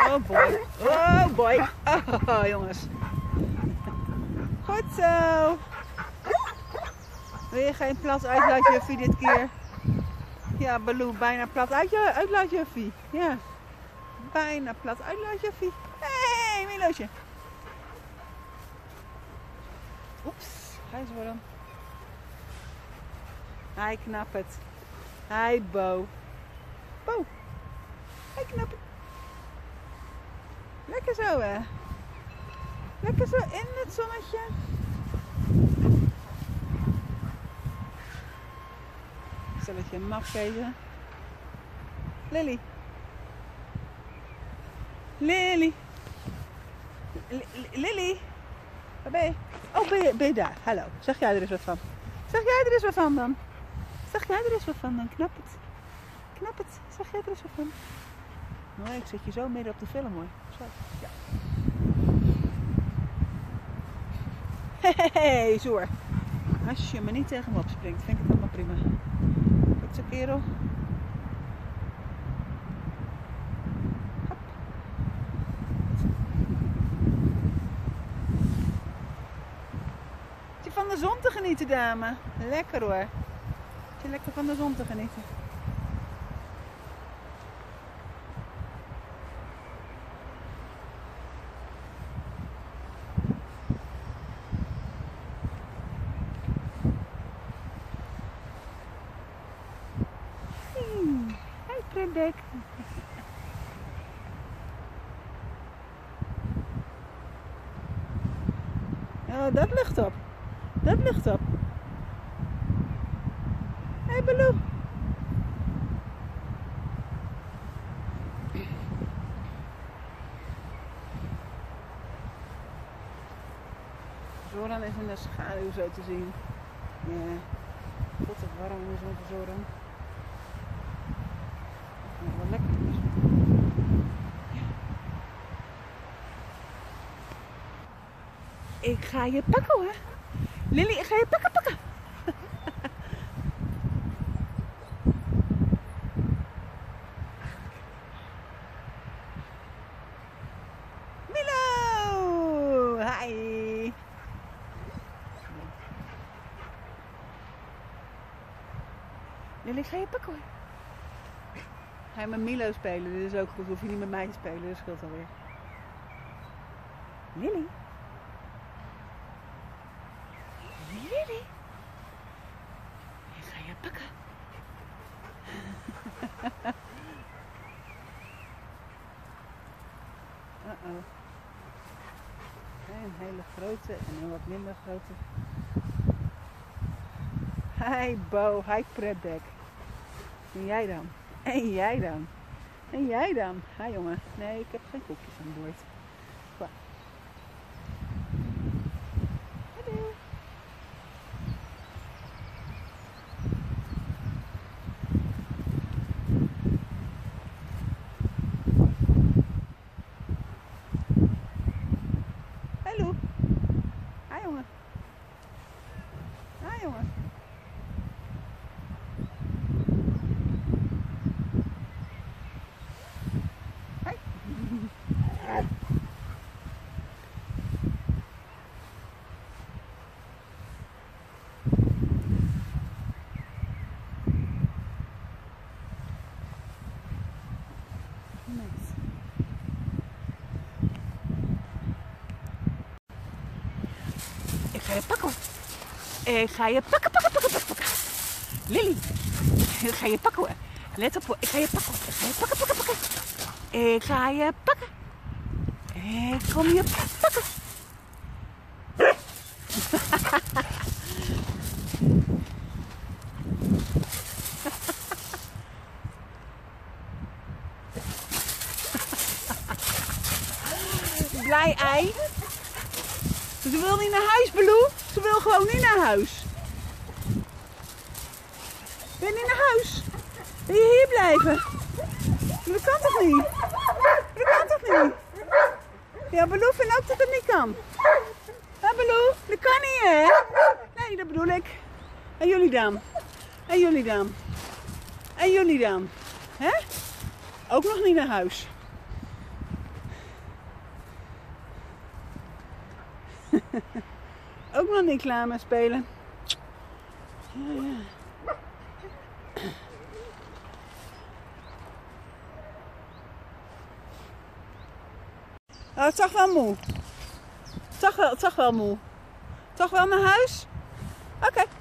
Oh boy. Oh boy. Oh jongens. Goed zo. Wil je geen plat uitlaatjuffie dit keer? Ja, Baloo, bijna plat uitlaatjuffie. Ja. Bijna plat uitlaatjuffie. Hé, hey, Milootje. Oeps, huisworm. Hij knapt het. Hij Bo. Bo. Hij knapt het. Lekker zo hè. Lekker zo in het zonnetje. Stelletje een mafkezen. Lily. Lily. Lily. Waar ben je? Oh, ben je daar? Hallo. Zeg jij er eens wat van? Zeg jij er eens wat van dan? Zeg jij er eens wat van dan? Knap het. Knap het. Zeg jij er eens wat van? Nee, ik zet je zo midden op de film hoor. Zo. Ja. Hey, zoer. Als je me niet tegen me opspringt, vind ik het allemaal prima. Goed zo, kerel. Hop. Zit je van de zon te genieten, dame? Lekker hoor. Zit je lekker van de zon te genieten? Pretbek. Oh, dat lucht op. Dat lucht op. Hé, hey, Baloo. Zoran is in de schaduw zo te zien. Ja. Wat te warm is onze Zoran. Ja, wel lekker. Ja. Ik ga je pakken hoor. Lily, ik ga je pakken. Milo! Hi! Lily, ik ga je pakken hoor. Ga je met Milo spelen, dit is ook goed. Hoef je niet met mij te spelen, dat scheelt alweer. Lily? Lily? Ik ga je pakken. Uh-oh. Een hele grote en een wat minder grote. Hi Bo, hi Pretbek. En jij dan? En jij dan? En jij dan? Ha jongen. Nee, ik heb geen koekjes aan boord. Qua. Hallo. Hallo. Ha jongen. Ha jongen. Nice. Ik ga je pakken. Ik ga je pakken. Lily. Ik ga je pakken hoor. Let op hoor. Ik ga je pakken. Ik ga je pakken. Ik ga je pakken. Ik kom je pakken. Blij ei. Ze wil niet naar huis, Baloo. Ze wil gewoon niet naar huis. Ben je niet naar huis? Wil je hier blijven? Dat kan toch niet? Dat kan toch niet? Ja, Baloo vindt ook dat het niet kan. Ja, Baloo, dat kan niet hè? Nee, dat bedoel ik. En jullie dan? En jullie dan? En jullie dan? Hè? Ook nog niet naar huis. Ook nog niet klaar met spelen. Ja, ja. Oh, het zag wel moe. Het zag wel moe. Toch wel naar huis? Oké.